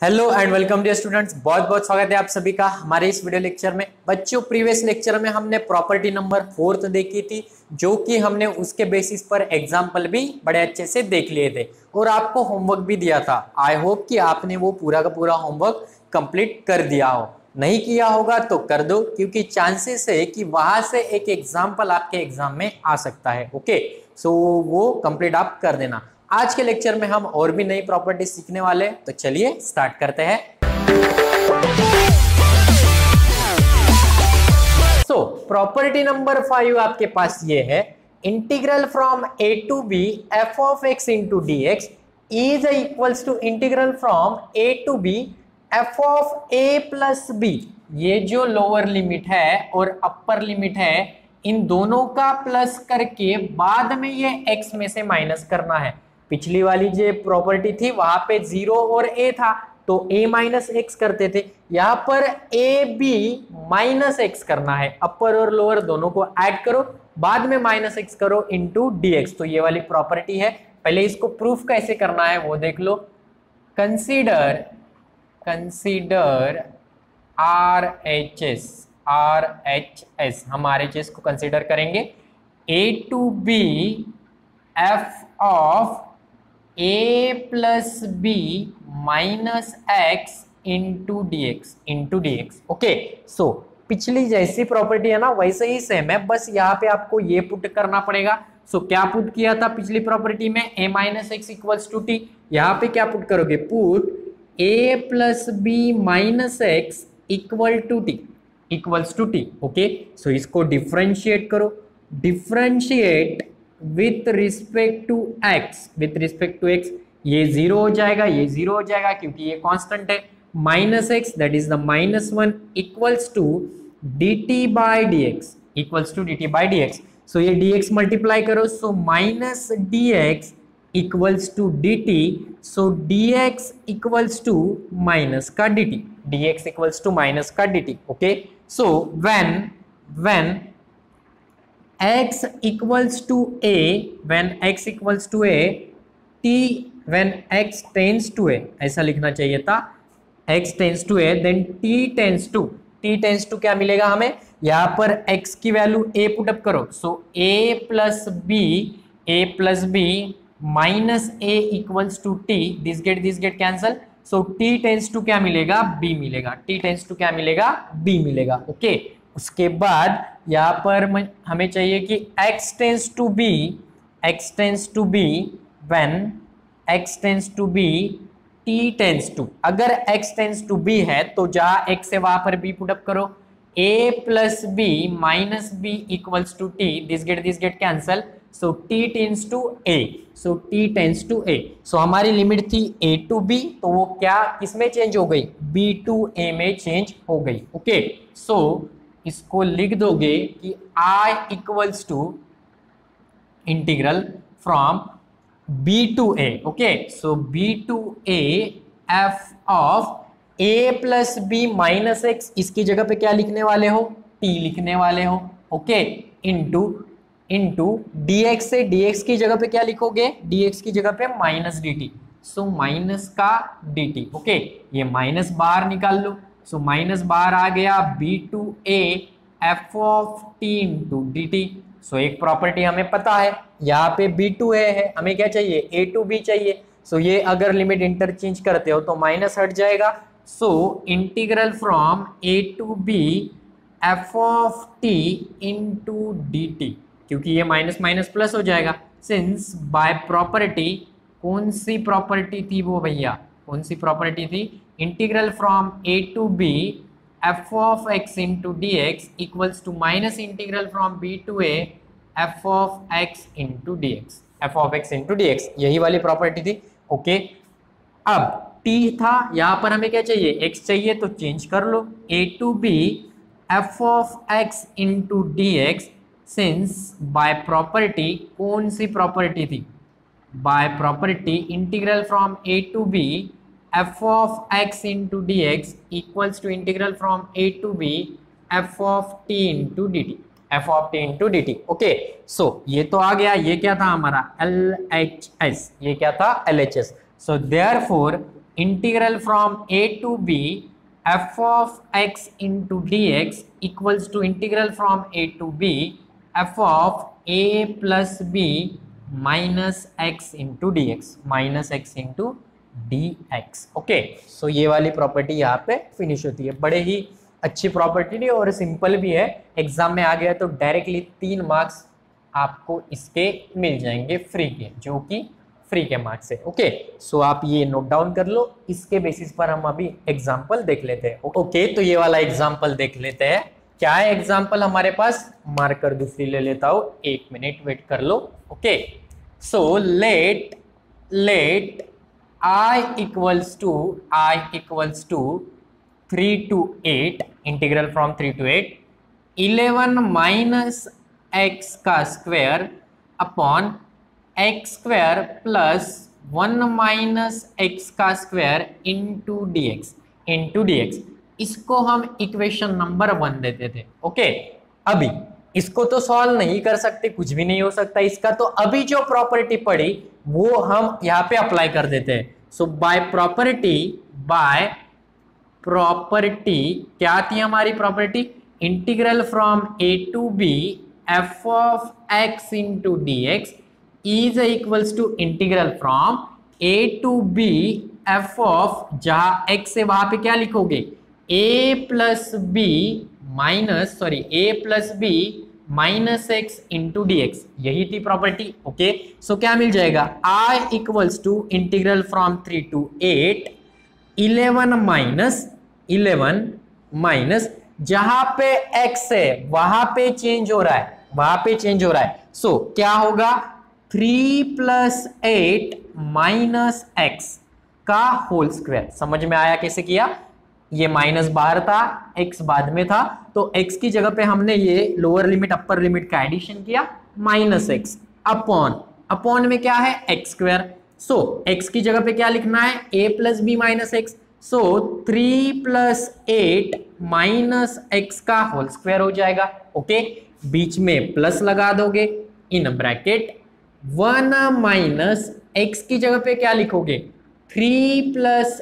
Hello and welcome dear students, बहुत बहुत स्वागत है आप सभी का हमारे इस वीडियो लेक्चर में। बच्चों, प्रीवियस लेक्चर में हमने प्रॉपर्टी नंबर 4 देखी थी, जो कि हमने उसके बेसिस पर एग्जाम्पल भी बड़े अच्छे से देख लिए थे और आपको होमवर्क भी दिया था। आई होप कि आपने वो पूरा का पूरा होमवर्क कंप्लीट कर दिया हो। नहीं किया होगा तो कर दो, क्योंकि चांसेस है कि वहां से एक एग्जाम्पल आपके एग्जाम में आ सकता है। ओके, सो वो कंप्लीट आप कर देना। आज के लेक्चर में हम और भी नई प्रॉपर्टी सीखने वाले हैं, तो चलिए स्टार्ट करते हैं। सो प्रॉपर्टी नंबर 5 आपके पास ये है, integral from A to B F of X into D x is equals to integral from A to B F of A plus B. ये जो लोअर लिमिट है और अपर लिमिट है, इन दोनों का प्लस करके बाद में ये एक्स में से माइनस करना है। पिछली वाली जो प्रॉपर्टी थी वहां पे 0 और a था, तो a माइनस एक्स करते थे। यहां पर ए बी माइनस एक्स करना है। अपर और लोअर दोनों को ऐड करो, बाद में माइनस एक्स करो इंटू डी एक्स। तो ये वाली प्रॉपर्टी है। पहले इसको प्रूफ कैसे करना है वो देख लो। कंसीडर आर एच एस, हम आर एच एस को कंसीडर करेंगे। A to B F of a plus B minus x into D x. Okay, so पिछली जैसी प्रॉपर्टी है ना, वैसे ही सेम है, बस यहाँ पे आपको ये पुट करना पड़ेगा। सो क्या पुट किया था पिछली प्रॉपर्टी में? a minus X equals to T. यहाँ पे क्या पुट करोगे? Put a plus B minus X equals to T. Okay, so इसको डिफ्रेंशिएट करो। Differentiate with respect to X, ये 0 हो जाएगा, ये 0 हो जाएगा, क्योंकि ये कांस्टेंट है। Minus X that is the -1 equals to dt by D x. So ये dx मल्टीप्लाई करो, so minus dx equals to dt। So dx equals to minus का dt। Okay, so when x equals to a, when x tends to a, ऐसा लिखना चाहिए था। x tends to a, then t tends to क्या मिलेगा हमें? यहाँ पर x की वैल्यू a पुटअप करो। So a plus B minus a equals to t, this get cancel. So t tends to क्या मिलेगा? b मिलेगा। ओके, उसके बाद यहाँ पर हमें चाहिए कि x tends to B when x tends to B t tends to. अगर x टेंस टू b है तो जहाँ x है वहां पर b पुटअप करो। a plus B minus B equals to t, this get cancel. So t tends to a। So हमारी limit थी a टू b, तो वो क्या किसमें चेंज हो गई? b टू a में चेंज हो गई। ओके, सो इसको लिख दोगे कि I equals to integral from b to a। Okay, so b to a f of a plus B minus X, इसकी जगह पे क्या लिखने वाले हो? t लिखने वाले हो। ओके, इंटू dx से dx की जगह पे क्या लिखोगे? dx की जगह पे माइनस dt। सो माइनस का dt। ओके, ये माइनस बाहर निकाल लो। सो माइनस बाहर आ गया, b to a F of t into D T. So एक प्रॉपर्टी हमें पता है, यहाँ पे b टू a है, हमें क्या चाहिए? a टू b चाहिए। सो ये अगर लिमिट इंटरचेंज करते हो तो माइनस हट जाएगा। So integral from a to b F of t into D T, क्योंकि ये माइनस माइनस प्लस हो जाएगा। सिंस बाय प्रॉपर्टी, कौन सी प्रॉपर्टी थी वो भैया? Integral from a to b F of X into D x equals to minus integral from b to a F of X into D x. यही वाली property थी। ओके, अब t था, यहाँ पर हमें क्या चाहिए? x चाहिए, तो चेंज कर लो। a to b F of X into D X. Since by property, कौन सी प्रॉपर्टी थी? By property integral from a to b F of X into D x equals to integral from a to b F of t into D T. Okay, so ये तो आ गया। ये क्या था हमारा? LHS। ये क्या था? LHS। So therefore integral from a to b f of x into dx equals to integral from a to b f of a plus b minus x into dx, minus x into D x. Okay, so ये वाली property यहाँ पे finish होती है। बड़े ही अच्छी property नहीं और सिंपल भी है, एग्जाम में आ गया तो डायरेक्टली 3 मार्क्स आपको इसके मिल जाएंगे फ्री के, जो कि फ्री के मार्क्स है। ओके, सो आप ये नोट डाउन कर लो, इसके बेसिस पर हम अभी एग्जाम्पल देख लेते हैं। ओके, तो ये वाला एग्जाम्पल देख लेते हैं। क्या है एग्जाम्पल हमारे पास, मार्कर दूसरी ले लेता हूं, 1 मिनट वेट कर लो। Okay, so let I equals to 3 to 8, integral from 3 to 8, 11 minus X का square upon X square plus 1 minus X का स्क्वायर इंटू डीएक्स। इसको हम इक्वेशन नंबर 1 देते थे। ओके, अभी इसको तो सॉल्व नहीं कर सकते, कुछ भी नहीं हो सकता इसका, तो अभी जो प्रॉपर्टी पड़ी वो हम यहाँ पे अप्लाई कर देते हैं। सो बाय प्रॉपर्टी क्या थी हमारी property, integral from A to B F of X into D x is equals to integral from A to B F of, जहां एक्स है वहां पे क्या लिखोगे, A plus B minus x into D x, यही थी property. Okay, so क्या मिल जाएगा, I equals to integral from 3 to 8, 11 minus जहां पे x है वहां पे चेंज हो रहा है, सो क्या होगा, 3 + 8 माइनस एक्स का होल स्क्वायर। समझ में आया कैसे किया, ये माइनस बाहर था, x बाद में था, तो x की जगह पे हमने ये लोअर लिमिट अपर लिमिट का एडिशन किया, माइनस एक्स अपॉन में क्या है, एक्स स्क्वायर। सो x की जगह पे क्या लिखना है, a plus B minus X, so 3 + 8 minus X का होल स्क्वायर हो जाएगा। ओके, बीच में प्लस लगा दोगे, इन ब्रैकेट 1 माइनस एक्स की जगह पे क्या लिखोगे, 3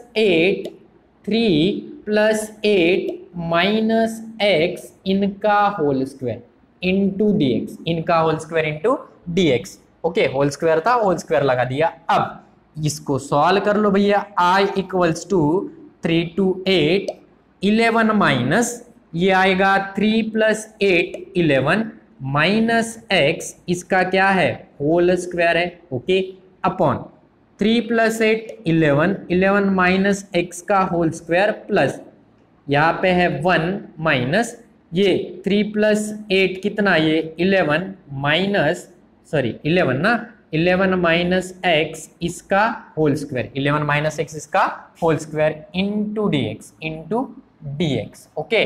+ 8 माइनस एक्स इनका होल स्क्वायर इंटू डीएक्स, इनका whole square into D X. Okay, whole square था, होल स्क्वायर लगा दिया। अब इसको सॉल्व कर लो भैया, i equals to 3 to 8, 11 minus ये आएगा 3 + 8 11 माइनस एक्स, इसका क्या है, होल स्क्वायर है। ओके, अपॉन 3 + 8 11 माइनस एक्स का होल स्क्वायर प्लस यहाँ पे है 1 माइनस ये 3 + 8 कितना, ये 11 माइनस एक्स इसका होल स्क्वायर, 11 माइनस एक्स इसका whole square into D X. Okay,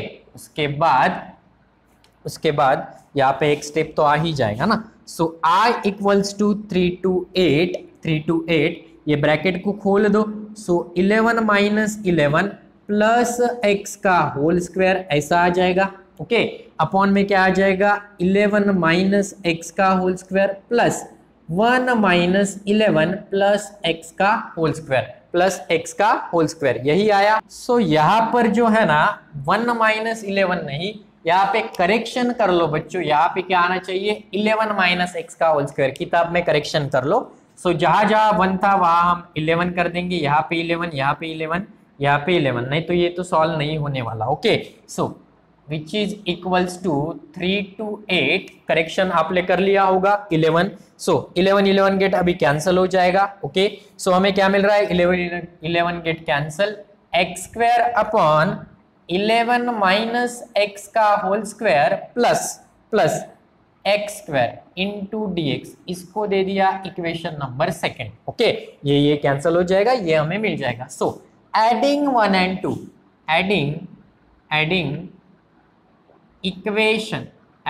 उसके बाद यहाँ पे एक स्टेप तो आ ही जाएगा ना। So i equals to 3 to 8, ये ब्रैकेट को खोल दो, सो 11 माइनस 11 प्लस एक्स का होल स्क्वायर ऐसा आ जाएगा। ओके, अपॉन में क्या आ जाएगा, 11 माइनस एक्स का whole square plus 1 minus 11 plus X का होल स्क्वायर यही आया। सो यहाँ पर जो है ना 1 माइनस 11 नहीं, यहाँ पे करेक्शन कर लो बच्चों, यहाँ पे क्या आना चाहिए, 11 माइनस एक्स का होल स्क्वायर, किताब में करेक्शन कर लो। सो जहां 1 था वहां हम 11 कर देंगे, यहाँ पे 11, यहाँ पे 11, यहाँ पे 11, नहीं तो ये तो सॉल्व नहीं होने वाला। Okay, so which is equals to 3 to 8, correction आपने कर लिया होगा 11, सो 11 गेट अभी कैंसिल हो जाएगा। ओके, सो हमें क्या मिल रहा है, 11 get cancel, X square upon 11 minus X का whole square plus X square into D X, इसको दे दिया इक्वेशन नंबर 2। ओके, ये कैंसिल हो जाएगा, ये हमें मिल जाएगा। So adding 1 and 2, adding equation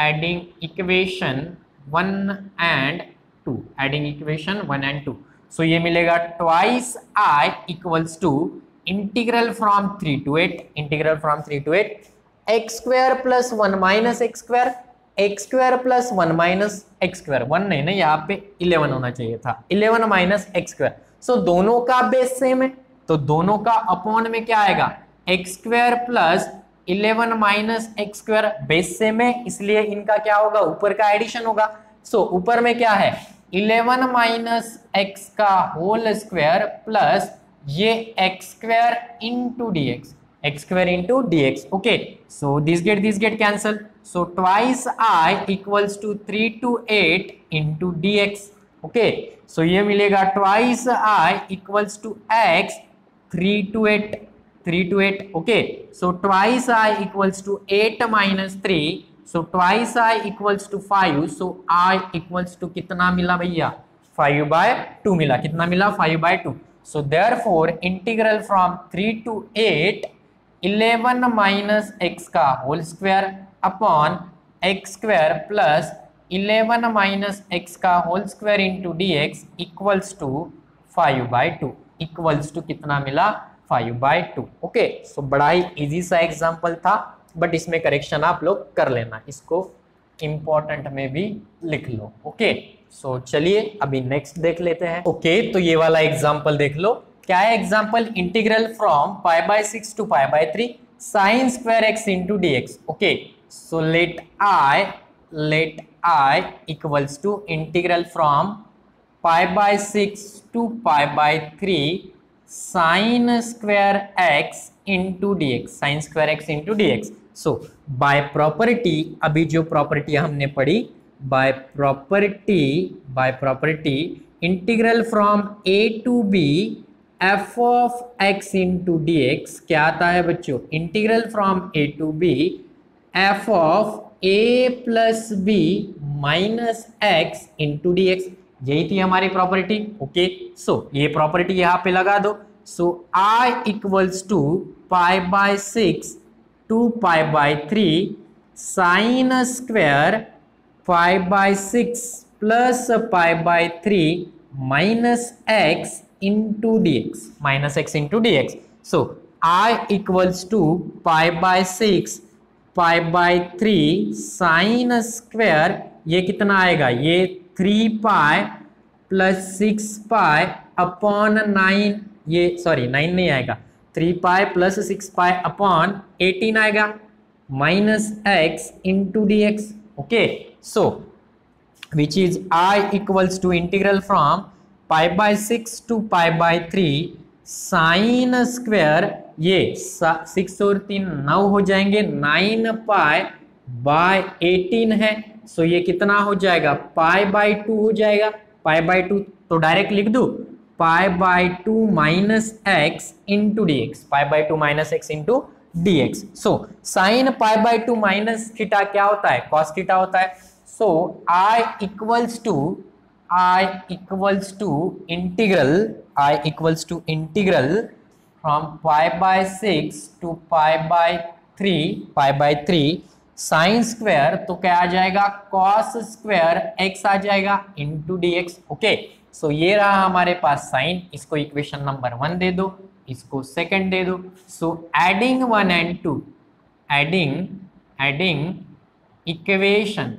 1 and 2, so ये मिलेगा twice i equals to integral from 3 to 8, X square plus 1 minus X square, X square plus 1 minus X square, 1 नहीं ना, यहाँ पे 11 होना चाहिए था, 11 माइनस एक्स स्क्वायर, सो दोनों का बेस सेम है, तो दोनों का अपॉन में क्या आएगा, X square plus 11 minus X square, base same है इसलिए इनका क्या होगा, ऊपर का एडिशन होगा। सो ऊपर में क्या है, 11 माइनस एक्स का होल स्क्वायर प्लस ये X square into D x, x square into dx. Okay, so this get cancel, so twice I equals to 3 to 8 into dx. Okay, so ये मिलेगा twice I equals to x 3 to 8 3 to 8. Okay, so twice I equals to 8 minus 3, so twice I equals to 5, so I equals to कितना मिला भैया, 5/2 मिला, कितना मिला, 5/2. so therefore integral from 3 to 8 11 minus X का whole square upon X square plus 11 minus X का whole square into D x equals to 5/2, equals to कितना मिला, 5/2. ओके, सो बड़ा ही इजी सा एग्जांपल था, बट इसमें करेक्शन आप लोग कर लेना, इसको इंपॉर्टेंट में भी लिख लो. ओके, सो चलिए अभी नेक्स्ट देख लेते हैं. ओके, तो ये वाला एग्जांपल देख लो. क्या है example, integral from π/6 to π/3 sine square x into D x. Okay, so let I equals to integral from π/6 to π/3 sine square x into D x, sine square x into D x. So by property, अभी जो property हमने पढ़ी, by property integral from a to b f of x into D x क्या आता है बच्चों, integral from a to b f of a plus B minus x into D x. यही थी हमारी प्रॉपर्टी. ओके, सो ये property यहाँ पे लगा दो. So I equals to π/6 to π/3 sine square π/6 plus π/3 minus x into dx, minus x into dx. so I equals to π/6 π/3 sin square, ये कितना आएगा, ये 3π प्लस 6π अपॉन 9, ये सॉरी 9 नहीं आएगा, 3π प्लस 6π अपॉन 18 आएगा, minus x into dx. Okay, so which is I equals to integral from π/6 to π/3 sine square, ये 6 और 3 9 हो जाएंगे, 9π/18 है. सो ये कितना हो जाएगा, π/2 हो जाएगा, π/2. तो डायरेक्ट लिख दो π/2 minus x into D x, π/2 minus x into D x. So sine π/2 minus theta क्या होता है, कॉस थीटा होता है. So I equals to integral from π/6 to π/3 sine square, तो क्या आ जाएगा, कॉस स्क्वायर एक्स आ जाएगा into D x. Okay, so ये रहा हमारे पास साइन, इसको इक्वेशन नंबर 1 दे दो, इसको सेकंड दे दो. So adding 1 and 2, adding equation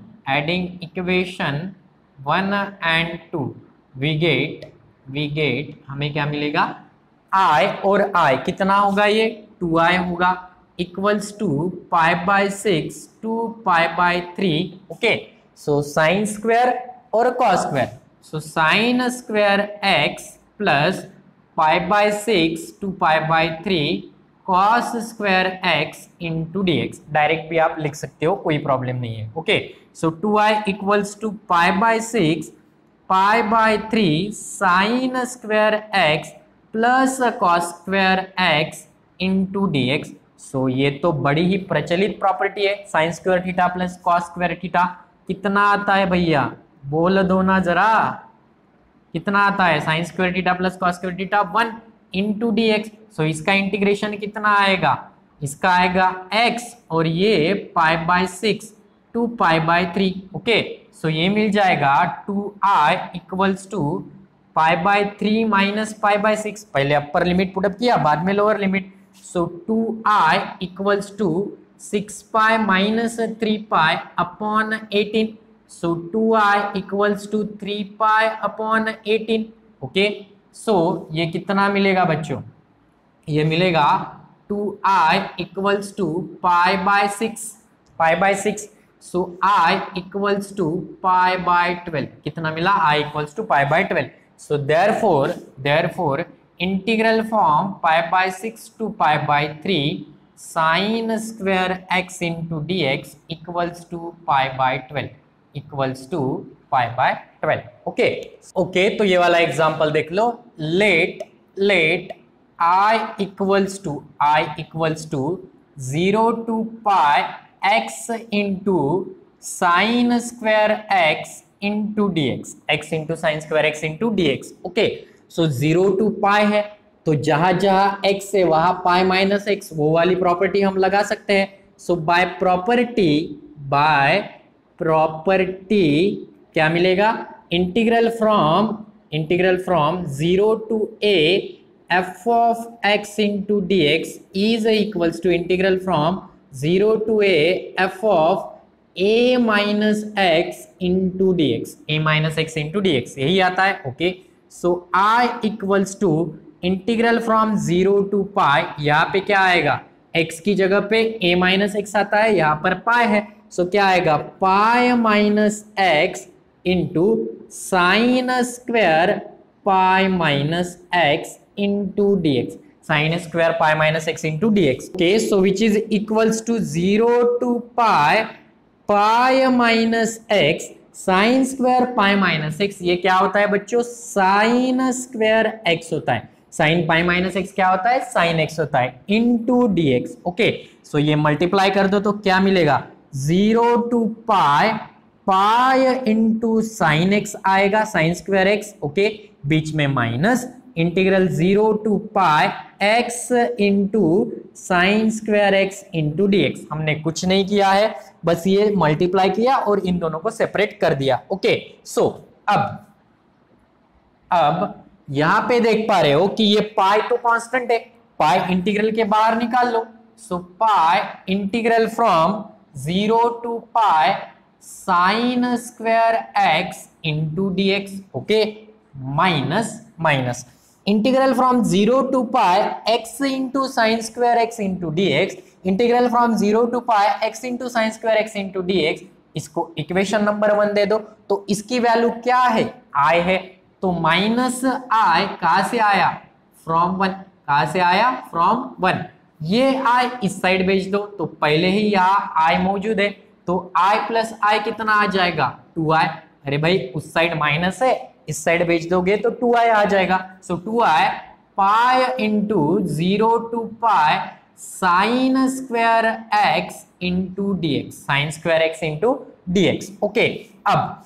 1 and 2 we get हमें क्या मिलेगा, I और I कितना होगा, ये 2i होगा, equals to π/6 to π/3. Okay, so sine square और cos square, so sine square x plus π/6 to π/3 cos square x into D x. Direct भी आप लिख सकते हो, कोई प्रॉब्लम नहीं है. Okay, so 2i equals to π/6 π/3 sine square x plus cos square x into D x. So ये तो बड़ी ही प्रचलित प्रॉपर्टी है, sine square theta plus cos square theta. कितना आता है भैया, बोल दो ना जरा, कितना आता है, sine square theta plus cos square theta 1 into D x. So इसका इंटीग्रेशन कितना आएगा, इसका आएगा x और ये π/6 टू π/3. ओके, सो ये मिल जाएगा 2i इक्वल्स टू π/3 माइनस π/6. पहले अपर लिमिट पुटअप किया, बाद में lower limit. So 2i equals to 6π minus 3π upon 18. So 2i equals to 3π upon 18. Okay, so ये कितना मिलेगा बच्चों, ये मिलेगा 2i equals to pi by 6, so i equals to pi by 12, कितना मिला, i equals to pi by 12. So therefore integral from pi by 6 to pi by 3 sine square x into D x equals to pi by 12, equals to pi by 12. Okay, तो ये वाला example देख लो. Let i equals to 0 to pi x into sine square x into D x, x into sine square x into D x. Okay, so 0 to pi है, तो जहां जहां x है वहां पाई माइनस x, वो वाली प्रॉपर्टी हम लगा सकते हैं. सो बाय प्रॉपर्टी क्या मिलेगा, integral from 0 to a f of x into D x is equals to integral from 0 to a f of a minus x into D x, a minus x into D x, यही आता है. Okay, so i equals to integral from 0 to pi, यहाँ पे क्या आएगा, x की जगह पे a माइनस एक्स आता है, यहाँ पर पाई है, सो क्या आएगा, pi minus x into sine square pi minus x into D x, sine square pi minus x into D x. Okay, so which is equals to 0 to pi minus x sine square pi minus x. ये क्या होता है बच्चों, sign square x होता है, sign pi minus x क्या होता है, साइन एक्स होता है, into d x. Okay, so ये मल्टीप्लाई कर दो तो क्या मिलेगा, 0 to pi into sine x आएगा, साइन स्क्वायर एक्स. ओके, बीच में minus, integral 0 to pi x into sine square x into D x. हमने कुछ नहीं किया है, बस ये मल्टीप्लाई किया और इन दोनों को सेपरेट कर दिया. ओके, सो अब यहां पे देख पा रहे हो कि ये पाई तो कांस्टेंट है, पाई इंटीग्रल के बाहर निकाल लो. So pi integral from 0 to pi sine square x into D x. Okay, minus integral from 0 to pi x into sine square x into D x, integral from 0 to pi x into sine square x into D x. इसको equation number 1 दे दो, तो इसकी value क्या है, i है, तो minus i कहां से आया, फ्रॉम 1, कहां से आया, फ्रॉम 1. ये i इस साइड भेज दो, तो पहले ही यहाँ i मौजूद है, तो i प्लस i कितना आ जाएगा, 2i. अरे भाई उस साइड माइनस है, इस साइड भेज दोगे तो 2i आ जाएगा. So 2i pi into 0 to pi sine square x into D x, sine square x into D x. Okay, अब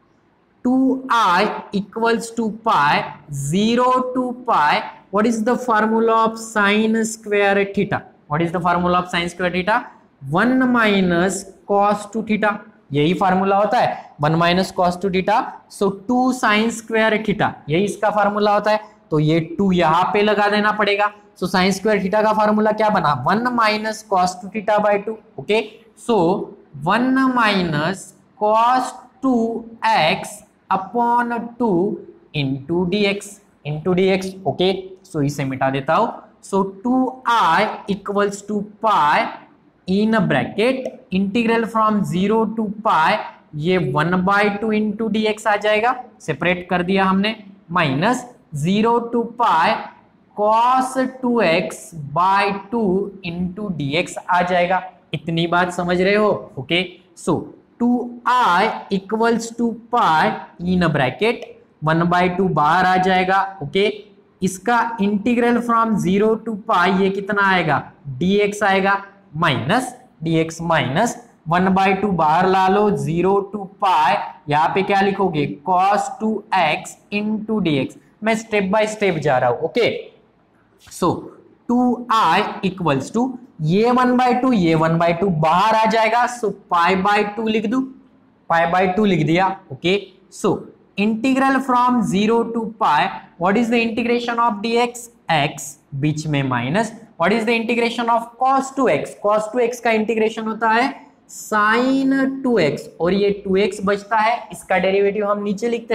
2i equals to pi 0 to pi, what is the formula of sin square theta, what is the formula of sin square theta, 1 minus cos 2 theta, यही formula होता है, 1 minus cos 2 theta. So 2 sine square theta, यही इसका formula होता है, तो ये 2 यहाँ पे लगा देना पड़ेगा. सो साइन स्क्वायर थीटा का फार्मूला क्या बना, 1 minus cos 2 theta by 2. Okay, so 1 minus cos 2x upon 2 into D x. Okay, so इसे मिटा देता हूं. So 2i equals to pi in bracket integral from 0 to pi, ये 1/2 into D x आ जाएगा, सेपरेट कर दिया हमने, minus 0 to pi cos 2x by 2 into D x आ जाएगा. इतनी बात समझ रहे हो. Okay, so 2i equals to pi in bracket 1/2 बाहर आ जाएगा. ओके, इसका इंटीग्रल फ्रॉम 0 टू पाई ये कितना आएगा, dx आएगा, माइनस dx माइनस 1/2 बाहर ला लो, 0 टू पाई, यहाँ पे क्या लिखोगे, cos 2x इंटू dx. मैं स्टेप बाय स्टेप जा रहा हूं. Okay, so 2i equals to ये 1/2 ये 1/2 बाहर आ जाएगा, सो π/2 लिख दू, π/2 लिख दिया. Okay, so integral from 0 to pi, what is the integration of dx, x बीच में minus, what is the integration of cos 2x, cos 2x का इंटीग्रेशन होता है sin 2x, और ये 2x बचता है, इसका डेरिवेटिव हम नीचे लिखते हैं,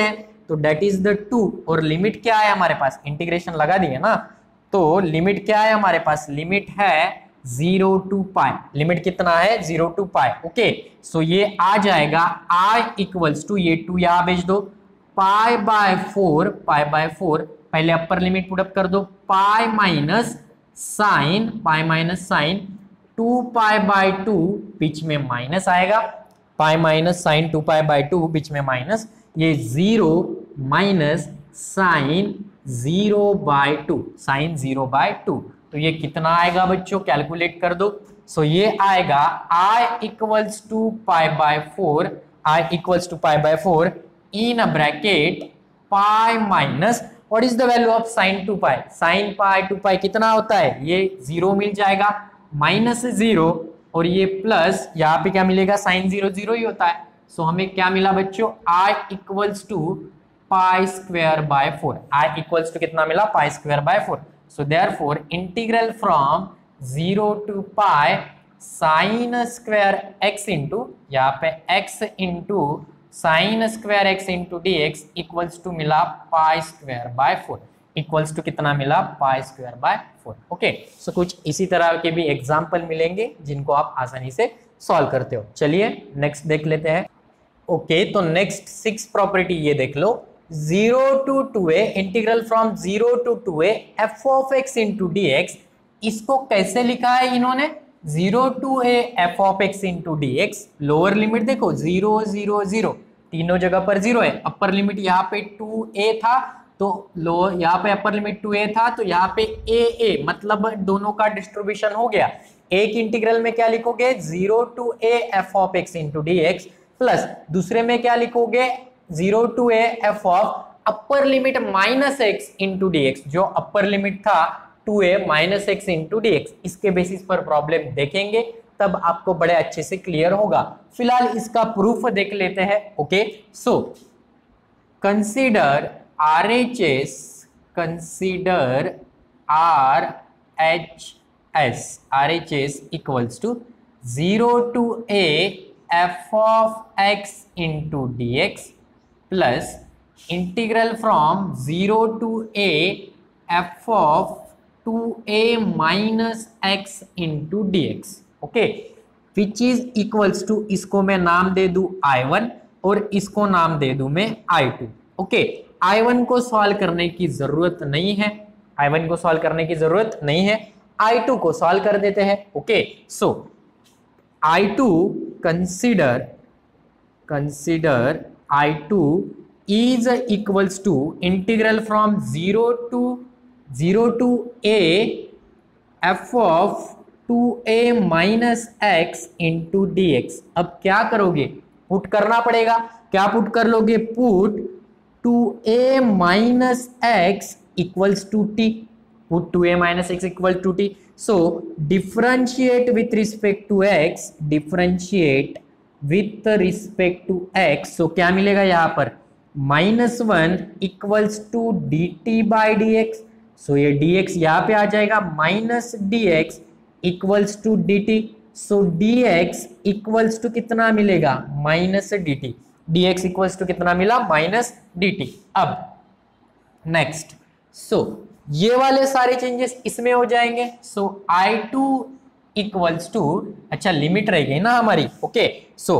तो डेट इज द 2 और लिमिट क्या है हमारे पास, इंटीग्रेशन लगा दिए ना, तो लिमिट क्या है हमारे पास, लिमिट है 0 टू पाई, लिमिट कितना है 0 टू पाई। ओके, सो ये आ जाएगा i इक्वल्स टू, ये 2 यहां भेज दो, पाई बाय 4, पाई बाय 4 पहले अपर लिमिट पुट अप कर दो, pi minus sine, pi minus sine 2 pi by 2 बीच में माइनस आएगा, pi minus sine 2 pi by 2 बीच में माइनस, ये 0 minus sine 0 by 2, sine 0 by 2, तो ये कितना आएगा बच्चों, कैलकुलेट कर दो। सो ये आएगा i equals to pi by 4, i equals to pi by 4 in a bracket pi minus what is the value of sine 2 pi, sine pi 2 pi कितना होता है, ये 0 मिल जाएगा, माइनस 0 और ये प्लस, यहाँ पे क्या मिलेगा, साइन 0 0 ही होता है। सो हमें क्या मिला बच्चों, i equals to pi square by 4, i equals to कितना मिला, pi square by 4। So therefore integral from 0 to pi sine square x into, यहाँ पे x into sine square x into D x equals to मिला pi square by 4, equals to कितना मिला, pi square by 4। Okay, so कुछ इसी तरह के भी एग्जाम्पल मिलेंगे जिनको आप आसानी से सॉल्व करते हो। चलिए नेक्स्ट देख लेते हैं। ओके, तो नेक्स्ट 6 प्रॉपर्टी ये देख लो, 0 to 2a integral from 0 to 2a f of x into D x, इसको कैसे लिखा है इन्होंने, 0 to a f of x into D x, lower limit देखो 0 0 0, तीनों जगह पर 0 है, अपर लिमिट यहाँ पे 2a था तो लो यहाँ पे अपर लिमिट 2a था तो यहाँ पे a मतलब दोनों का डिस्ट्रीब्यूशन हो गया। एक इंटीग्रल में क्या लिखोगे, 0 to a f of x into D x, plus दूसरे में क्या लिखोगे, 0 to a f of upper limit minus x into D x, जो अपर लिमिट था 2a minus x into D x. इसके बेसिस पर प्रॉब्लम देखेंगे तब आपको बड़े अच्छे से क्लियर होगा। फिलहाल इसका प्रूफ देख लेते हैं। Okay, so consider RHS, consider RHS equals to 0 to a f of x into dx plus integral from 0 to a f of 2a minus x into dx, okay, which is equals to, इसको मैं नाम दे दूं I1 और इसको नाम दे दूं मैं I2। Okay, I1 को सॉल्व करने की जरूरत नहीं है, I1 को सॉल्व करने की जरूरत नहीं है, I2 को सॉल्व कर देते हैं। Okay, so I2 consider I2 is equals to integral from 0 to a f of 2a minus x into dx। अब क्या करोगे, पुट करना पड़ेगा, क्या पुट कर लोगे, put 2a minus x equals to t, put 2a minus x equals to t, so differentiate with respect to x, differentiate with respect to x, so क्या मिलेगा यहाँ पर, -1 equals to dt by dx, so ये dx यहाँ पे आ जाएगा, minus dx equals to dt, so dx equals to कितना मिलेगा, minus dt, dx equals to कितना मिला, माइनस dt। अब नेक्स्ट, सो ये वाले सारे चेंजेस इसमें हो जाएंगे, सो I2 इक्वल्स टू, अच्छा लिमिट रह गई ना हमारी। Okay, so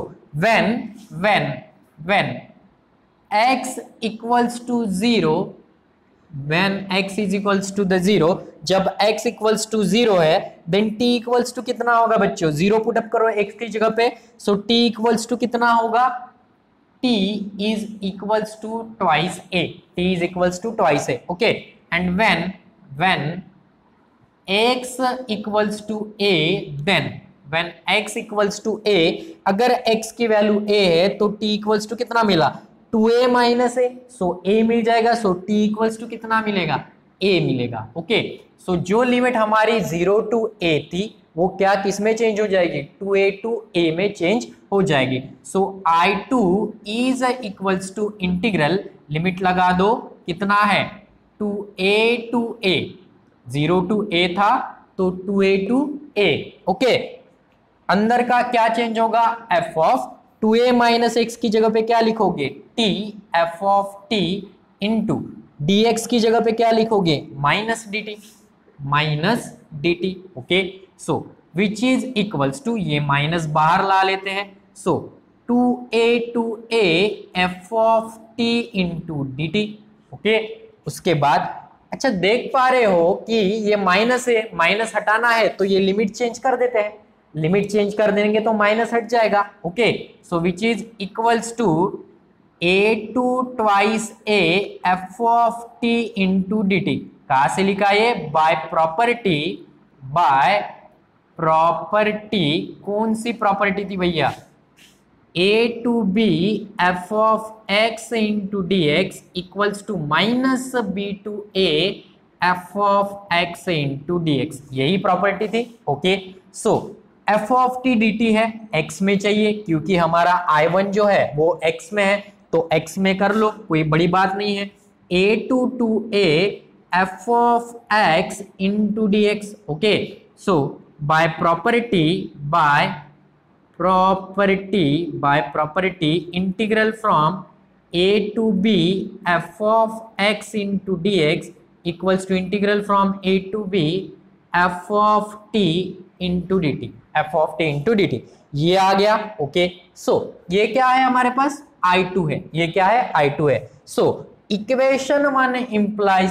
when x equals to 0, when x is equals to the 0, जब x इक्वल्स टू 0 है देन t इक्वल्स टू कितना होगा बच्चों, 0 पुट अप करो x की जगह पे, सो t इक्वल्स टू कितना होगा, t is equals to twice a, t is equals to twice a, okay, and when x equals to a, then when x equals to a, अगर x की value a है तो t equals to कितना मिला, 2a minus a, so a मिल जाएगा, so t equals to कितना मिलेगा, a मिलेगा। ओके, सो जो लिमिट हमारी 0 to a थी वो क्या किस में चेंज हो जाएगी, 2a to a में चेंज हो जाएगी। So I2 is equals to integral, limit लगा दो कितना है, 2a to a, 0 to a था तो 2a to a। ओके, अंदर का क्या चेंज होगा, f of 2a minus x की जगह पे क्या लिखोगे, t f ऑफ t इंटू dx की जगह पे क्या लिखोगे, minus dt। Okay, so which is equals to, ये माइनस बाहर ला लेते हैं, so 2a f of t into dt। Okay, उसके बाद अच्छा देख पा रहे हो कि ये माइनस है, माइनस हटाना है तो ये लिमिट चेंज कर देते हैं, लिमिट चेंज कर देंगे तो माइनस हट जाएगा। Okay, so which is equals to a2 twice a f of t into D t. कहां से लिखा ये, बाय प्रॉपर्टी, कौन सी प्रॉपर्टी थी भैया, a to b f of x into dx equals to minus b to a f of x into dx, यही property थी। Okay, so f of t dt है, x में चाहिए क्योंकि हमारा I1 जो है वो x में है, तो x में कर लो, कोई बड़ी बात नहीं है। a f of x into dx। Okay, so by property integral from a to b f of x into dx equals to integral from a to b f of t into dt, f of t into dt, ये आ गया। Okay, so ये क्या है हमारे पास, I2 है, ये क्या है, I2 है। So equation one implies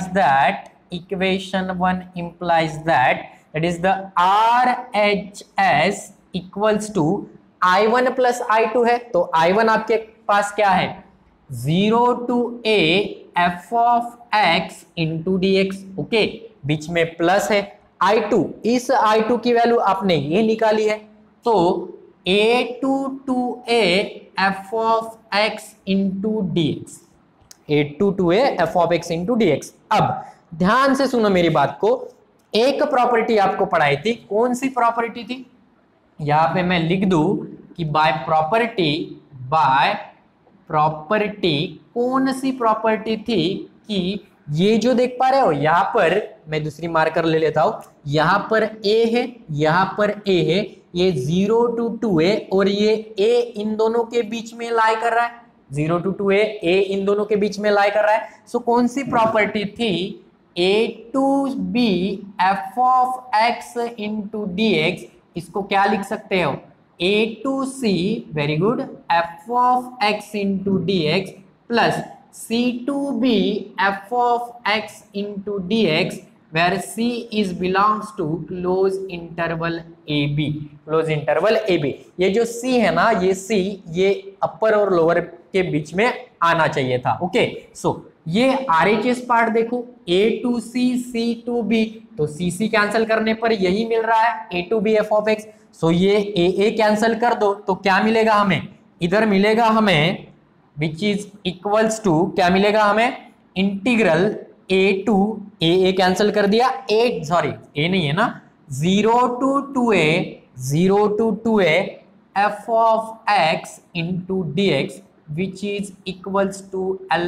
that is the RHS equals to I1 plus I2 है, तो I1 आपके पास क्या है, 0 to a f of x into dx। Okay, बीच में प्लस है, I2, इस I2 की वैल्यू आपने ये निकाली है, तो a2 to a f of x into dx, a2 to a f of x into dx। अब ध्यान से सुनो मेरी बात को, एक प्रॉपर्टी आपको पढ़ाई थी, कौन सी प्रॉपर्टी थी, यहां पे मैं लिख दूं कि बाय प्रॉपर्टी कौन सी प्रॉपर्टी थी कि ये जो देख पा रहे हो, यहां पर मैं दूसरी मार्कर ले लेता हूं, यहां पर a है, यहां पर a है, ये 0 to 2a और ये a इन दोनों के बीच में लाई कर रहा है, 0 to 2a a इन दोनों के बीच में लाई कर रहा है। सो कौन सी प्रॉपर्टी थी, a to b f of x into dx, इसको क्या लिख सकते हो, a to c, very good, f of x into dx plus c to b f of x into dx where c is belongs to close interval ab, close interval ab। ये जो c है ना, ये c ये अपर और lower के बीच में आना चाहिए था। ओके, सो ये RHS पार्ट देखो, a to c c to b, तो c c कैंसिल करने पर यही मिल रहा है a to b f of x। सो ये a कैंसिल कर दो तो क्या मिलेगा हमें, इधर मिलेगा हमें विच इज इक्वल्स टू, क्या मिलेगा हमें, integral a to a cancel कर दिया, a नहीं है ना, 0 to 2a f of x into dx which is equals to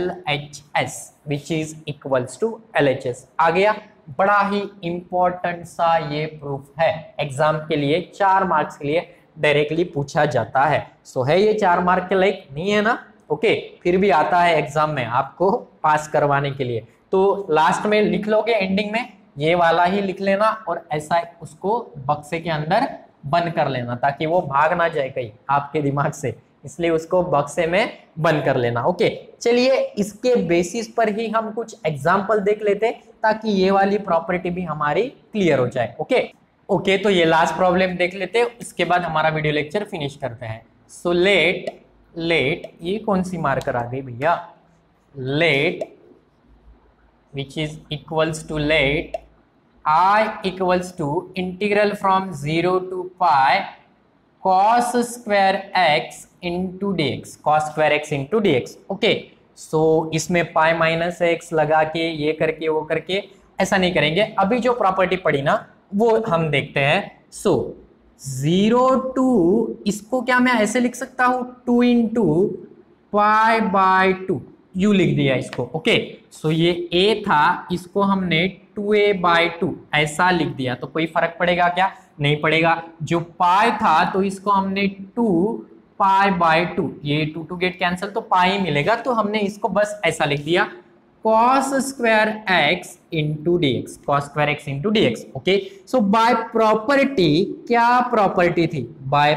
LHS, आ गया। बड़ा ही इंपॉर्टेंट सा ये प्रूफ है, एग्जाम के लिए 4 मार्क्स के लिए डायरेक्टली पूछा जाता है। सो है ये 4 मार्क के लायक नहीं है ना, ओके, फिर भी आता है एग्जाम में आपको पास करवाने के लिए, तो लास्ट में लिख लोगे, एंडिंग में ये वाला ही लिख लेना और ऐसा उसको बक्से के अंदर बंद कर लेना ताकि वो भाग ना जाए कहीं आपके दिमाग से, इसलिए उसको बक्से में बंद कर लेना। ओके, चलिए इसके बेसिस पर ही हम कुछ एग्जाम्पल देख लेते ताकि ये वाली प्रॉपर्टी भी हमारी क्लियर हो जाए। ओके, तो ये लास्ट प्रॉब्लम देख लेते, इसके बाद हमारा वीडियो लेक्चर फिनिश करते हैं। सो लेट ये कौन सी मार्कर आ गई भैया, let which is equals to let I equals to integral from 0 to pi cos square x into dx, cos square x into dx। Okay, so इसमें pi minus x लगा के ये करके वो करके ऐसा नहीं करेंगे, अभी जो प्रॉपर्टी पड़ी ना वो हम देखते हैं। सो 0 to, इसको क्या मैं ऐसे लिख सकता हूं, 2 into पाई बाय 2, यू लिख दिया इसको। ओके, सो ये a था, इसको हमने 2a/2 ऐसा लिख दिया, तो कोई फर्क पड़ेगा क्या, नहीं पड़ेगा। जो पाई था तो इसको हमने 2 पाई बाय 2, ये 2 गेट कैंसिल तो पाई मिलेगा, तो हमने इसको बस ऐसा लिख दिया cos square x into dx, cos square x into dx. Okay, so by property, क्या प्रॉपर्टी थी? By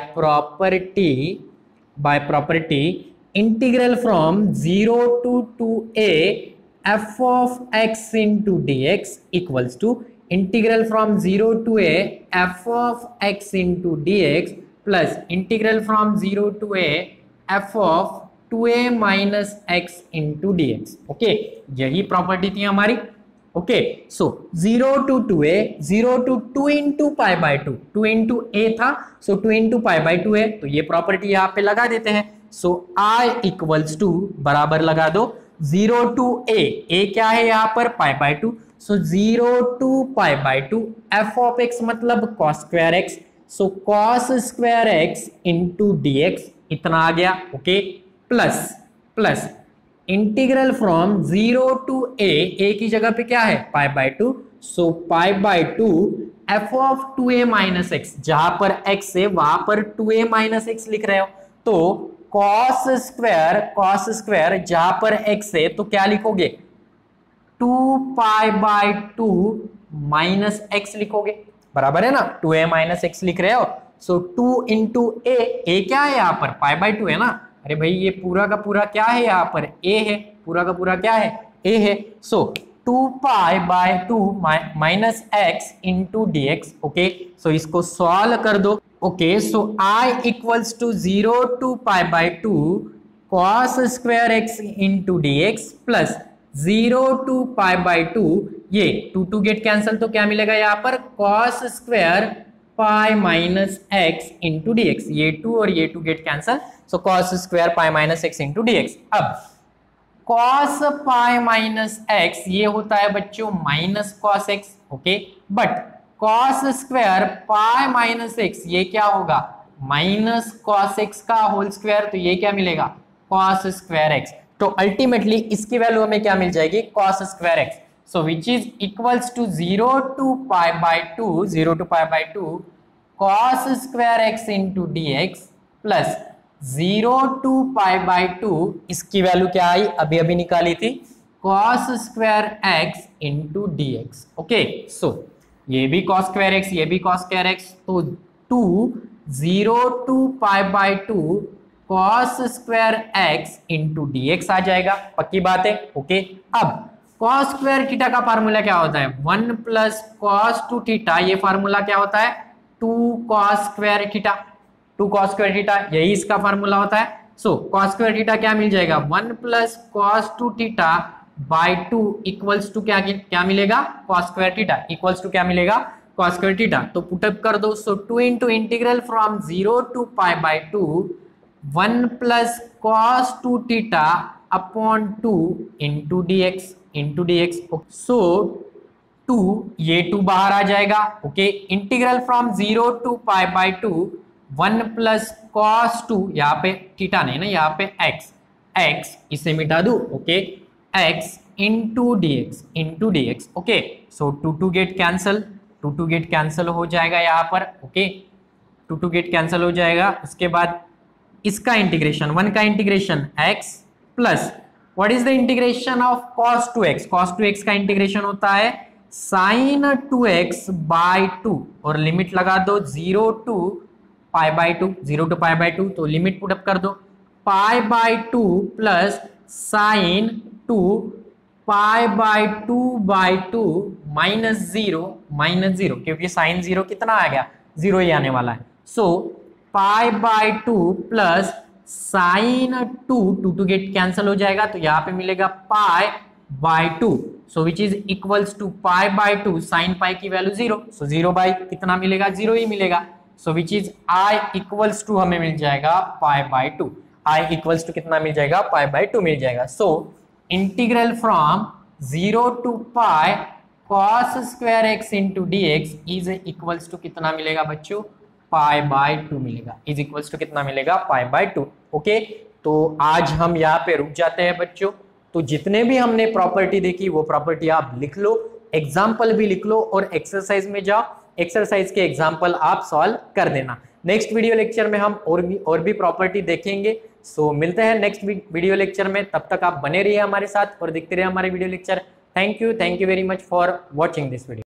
property integral from 0 to 2a f of x into dx equals to integral from 0 to a f of x into dx plus integral from 0 to a f of 2a minus x into dx. Okay, यही property थी हमारी. Okay, so 0 to 2a, 0 to 2 into pi by 2, 2 into a था, सो 2 into pi by 2 है, तो ये property यहाँ पे लगा देते हैं. सो i इक्वल्स टू बराबर लगा दो 0 to a क्या है यहाँ पर? pi by 2, so 0 to pi by 2 f of x मतलब cos square x, सो cos square x into dx इतना आ गया. Okay, plus integral from 0 to a की जगह पे क्या है? Pi by 2, so pi by 2 f of 2a minus x, जहां पर x है वहां पर 2a माइनस एक्स लिख रहे हो, तो cos स्क्वायर जहां पर x है तो क्या लिखोगे? 2 पाई बाय 2 माइनस एक्स लिखोगे, बराबर है ना? 2a माइनस एक्स लिख रहे हो, सो 2 इंटू a क्या है यहाँ पर? पाई बाय 2 है ना. अरे भाई ये पूरा का पूरा क्या है यहाँ पर? a है, पूरा का पूरा क्या है? a है. So 2 pi by 2 minus x into dx. Okay, so इसको सॉल्व कर दो. Okay, so i equals to 0 to pi by 2 cos square x into dx plus 0 to pi by 2, ये 2 गेट कैंसिल तो क्या मिलेगा यहाँ पर? cos square pi minus x into dx, ये 2 और ये 2 get cancel, so cos square pi minus x into dx. अब cos पाई माइनस एक्स ये होता है बच्चों minus cos x. Okay, but cos square pi minus x ये क्या होगा? माइनस cos x का होल स्क्वायर, तो ये क्या मिलेगा? cos square x. तो अल्टीमेटली इसकी वैल्यू हमें क्या मिल जाएगी? cos square x. So which is equals to 0 to pi by 2 cos square x into dx plus 0 to pi by 2, इसकी वैल्यू क्या आई? अभी निकाली थी, cos square x into dx. Okay, so ये भी cos square x, ये भी cos square x, तो 0 to pi by 2 cos square x into dx आ जाएगा. पक्की बात है. ओके, अब cos स्क्वायर थीटा का फार्मूला क्या होता है? 1 प्लस cos 2 थीटा, ये फार्मूला क्या होता है? 2 cos square theta, 2 cos square theta, यही इसका फार्मूला होता है. सो cos स्क्वायर थीटा क्या मिल जाएगा? 1 plus cos 2 theta by 2 equals to क्या मिलेगा? cos square theta equals to क्या मिलेगा? cos square theta. तो पुटअप कर दो, so 2 into integral from 0 to pi by 2 1 plus cos 2 theta upon 2 into dx. So 2, ये 2 बाहर आ जाएगा. Okay, integral from 0 to pi by 2 1 plus cos 2, यहाँ पे थीटा नहीं ना, यहाँ पे x इसे मिटा दू. Okay, x into dx. Okay, so 2 get cancel हो जाएगा यहाँ पर. ओके, 2 गेट कैंसिल हो जाएगा. उसके बाद इसका इंटीग्रेशन, 1 का integration x plus what is the integration of cos 2x? cos 2x का इंटीग्रेशन होता है sin 2x बाय 2, और लिमिट लगा दो 0 टू पाई बाय 2, तो लिमिट पुटअप कर दो pi by 2 plus sin 2 pi by 2 minus 0, क्योंकि sin 0 कितना आ गया? 0 ही आने वाला है. So pi by 2 plus sine 2 get cancel हो जाएगा, तो यहाँ पे मिलेगा pi by 2, so which is equals to pi by 2 sine pi की वैल्यू 0, सो 0 बाय कितना मिलेगा? 0 ही मिलेगा. So which is i equals to हमें मिल जाएगा pi by 2. i equals to कितना मिल जाएगा? पाई बाय 2 मिल जाएगा. So integral from 0 to pi cos square x into dx is equals to कितना मिलेगा बच्चों? पाई बाय 2 मिलेगा. इज इक्वल्स टू कितना मिलेगा? Pi by 2. ओके, तो आज हम यहाँ पे रुक जाते हैं बच्चों. तो जितने भी हमने प्रॉपर्टी देखी वो प्रॉपर्टी आप लिख लो, एग्जाम्पल भी लिख लो और एक्सरसाइज में जाओ, एक्सरसाइज के एग्जाम्पल आप सॉल्व कर देना. नेक्स्ट वीडियो लेक्चर में हम और भी प्रॉपर्टी देखेंगे। सो मिलते हैं नेक्स्ट वीडियो लेक्चर में, तब तक आप बने रहिए हमारे साथ और देखते रहिए हमारे video lecture. Thank you very much for watching this video.